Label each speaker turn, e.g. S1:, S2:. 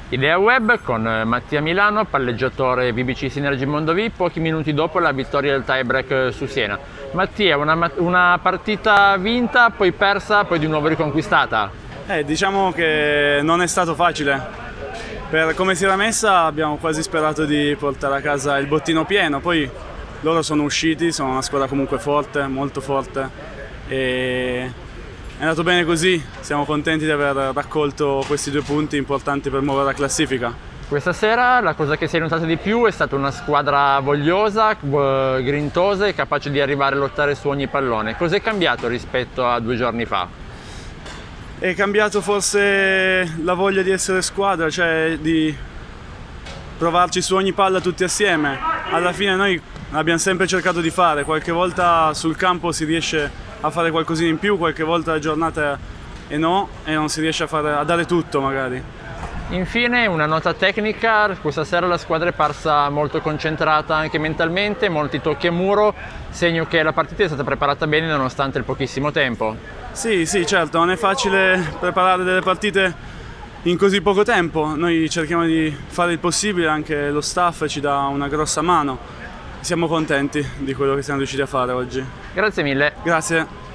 S1: Idea Web con Mattia Milano, palleggiatore VBC Synergy Mondovì, pochi minuti dopo la vittoria del tiebreak su Siena. Mattia, una partita vinta, poi persa, poi di nuovo riconquistata.
S2: Diciamo che non è stato facile. Per come si era messa abbiamo quasi sperato di portare a casa il bottino pieno, poi loro sono usciti, sono una squadra comunque forte, molto forte, e è andato bene così, siamo contenti di aver raccolto questi 2 punti importanti per muovere la classifica.
S1: Questa sera la cosa che si è notata di più è stata una squadra vogliosa, grintosa e capace di arrivare a lottare su ogni pallone. Cos'è cambiato rispetto a 2 giorni fa?
S2: È cambiato forse la voglia di essere squadra, cioè di provarci su ogni palla tutti assieme. Alla fine noi abbiamo sempre cercato di fare, qualche volta sul campo si riesce a fare qualcosina in più, qualche volta la giornata e non si riesce a dare tutto magari.
S1: Infine una nota tecnica, questa sera la squadra è parsa molto concentrata anche mentalmente, molti tocchi a muro, segno che la partita è stata preparata bene nonostante il pochissimo tempo.
S2: Sì, certo, non è facile preparare delle partite in così poco tempo, noi cerchiamo di fare il possibile, anche lo staff ci dà una grossa mano. Siamo contenti di quello che siamo riusciti a fare oggi.
S1: Grazie mille.
S2: Grazie.